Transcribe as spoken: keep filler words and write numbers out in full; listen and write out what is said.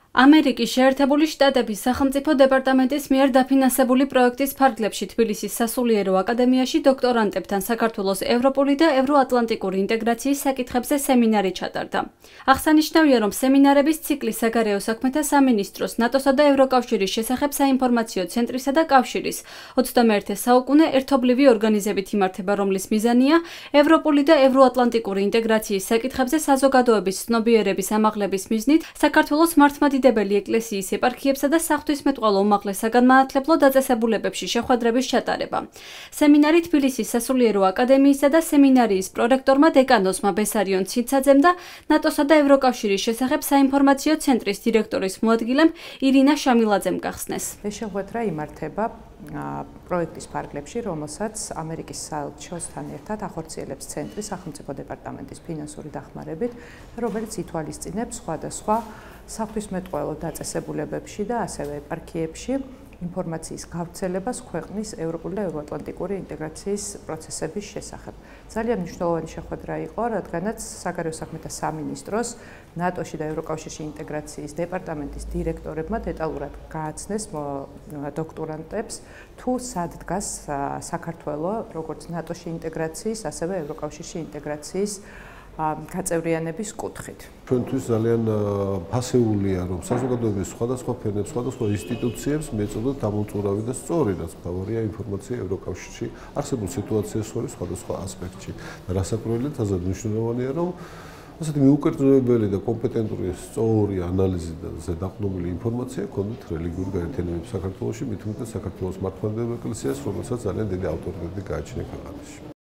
ამერიკის შეერთებული შტატების სახელმწიფო დეპარტამენტის მიერ დაფინანსებული პროექტის ფარგლებში თბილისის სასულიერო აკადემიაში დოქტორანტებთან საქართველოს ევროპული და ევროატლანტიკური ინტეგრაციის საკითხებზე სემინარი ჩატარდა. აღსანიშნავია, რომ სემინარების ციკლი საგარეო საქმეთა სამინისტროს, ნატოსა და ევროკავშირის შესახებ საინფორმაციო ცენტრისა და კავშირის ოცდამეერთე საუკუნე ერთობლივი ორგანიზებით იმართება, რომლის მიზანია ევროპული და ევროატლანტიკური ინტეგრაციის საკითხებზე საზოგადოების ცნობიერების ამაღლების მიზნით საქართველოს მართლმადიდებელი ეკლესიის ეპარქიებსა და საღვთისმეტყველო უმაღლეს საგანმანათლებლო დაწესებულებებში შეხვედრების ჩატარება. სემინარი თბილისის სასულიერო აკადემიისა და სემინარიის პრორექტორმა დეკანოზმა ბესარიონ ციცაძემ და ნატოსა და ევროკავშირის შესახებ საინფორმაციო ცენტრის დირექტორის მოადგილემ ირინა შამილაძემ გახსნეს. ეს შეხვედრა იმართება პროექტის ფარგლებში, რომელსაც ამერიკის საელჩოსთან ერთად ახორციელებს ცენტრი სახელმწიფო დეპარტამენტის ფინანსური დახმარებით, რომელიც ითვალისწინებს სხვადასხვა საღვთისმეტყველო დაწესებულებებში და ასევე ეპარქიებში ინფორმაციის გავრცელებას ქვეყნის ევროპული და ევროატლანტიკური ინტეგრაციის პროცესების შესახებ. ძალიან მნიშვნელოვანი შეხვედრა იყო, რადგანაც საგარეო საქმეთა სამინისტროს, ნატოში და ევროკავშირში ინტეგრაციის დეპარტამენტის დირექტორებმა დეტალურად გააცნეს დოქტორანტებს თუ სად დგას საქართველო როგორც ნატოში ინტეგრაციის, ასევე ევროკავშირში ინტეგრაციის გაწევრიანების კუთხით. ჩვენთვის ძალიან ფასეულია, რომ საზოგადოების სხვადასხვა ფენებს, სხვადასხვა ინსტიტუციებს მიეწოდოთ დამოუკიდებელი და სწორი, რაც მთავარია ინფორმაცია ევროკავშირში არსებულ სიტუაციას სხვადასხვა ასპექტში. და რასაკვირველია, თაზად მნიშვნელოვანია, რომ ასეთი მიუკერძოებელი და კომპეტენტური სწორი ანალიზზე დაყრდნობილი ინფორმაცია ქონდეთ რელიგიური გაერთიანებების საქართველოში, მით უმეტეს საქართველოს მართლმადიდებელი ეკლესიას, რომელსაც ძალიან დიდი ავტორიტეტი გააჩნია ქვეყანაში.